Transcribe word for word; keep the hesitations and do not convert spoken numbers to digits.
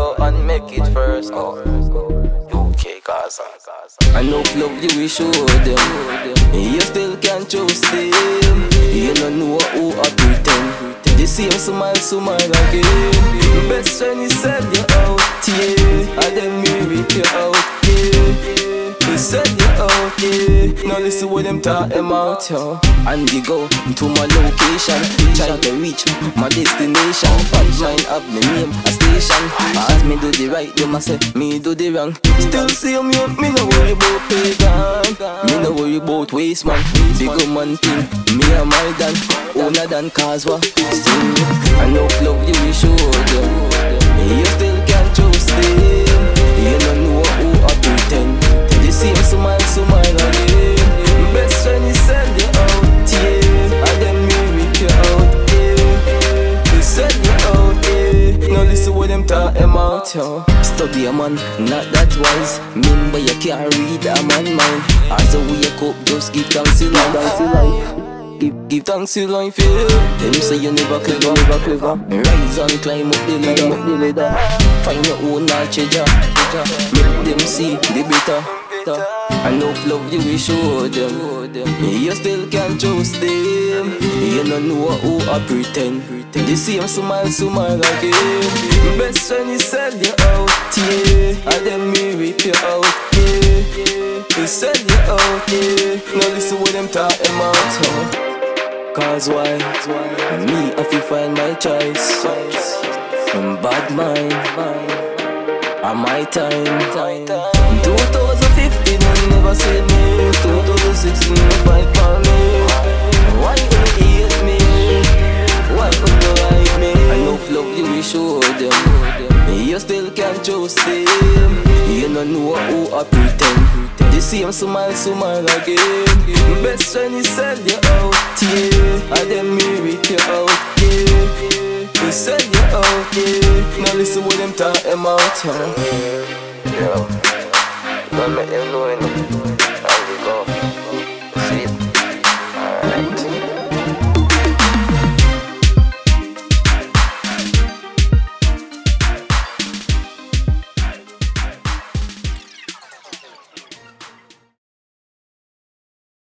go and make it first. Oh, U K Gaza. I know love you, we show them. You still can't trust them. You don't know who I pretend. The same smile, smile again. Best friend, he said you out, yeah. And then me rip you out, yeah. He said you out, yeah. Now listen what them talk them out, yo. And they go to my location, try to reach my destination. Punchline up my name, a station. As me do the right, them a say me do the wrong. Still see me, me no worry about pagan. Me no worry about waste man. Big man thing, me and my dan. Owner than cause what? Still, I know love you, we show them. You still can't trust them. You don't know who I pretend. The same smile, smile again. Best friend, he said you out, yeah. And then me rip you out, yeah. He said you out, yeah. Now listen what them talk them out, yo. Study a man, not that wise. Remember you can't read a man mind. As a wake up, just give thanks to life. Give, give thanks to life, yeah. Them say you never clever, never clever. Rise and climb up the ladder, up the ladder. Find your own treasure. Make them see the better. I know love you, we show them. You still can't trust them. You don't know who I pretend. The same smile, smile again. Best friend, he said you out, yeah. And then me rip you out, yeah. He said you out, yeah. Now listen what them talk them out, huh? Cause why? Me have to find my choice. In bad mind, on my time. twenty fifteen, I never said me. twenty sixteen, I fight for me. Why you hate me? Why you like me? I know love you, we show them. You still can't trust them. You don't know who I pretend. The same smile, smile again. Best friend, he said you out, yeah. And then me rip you out, yeah. He said you out, yeah. Now listen what them talk them out, huh? Yeah, don't make them know anything.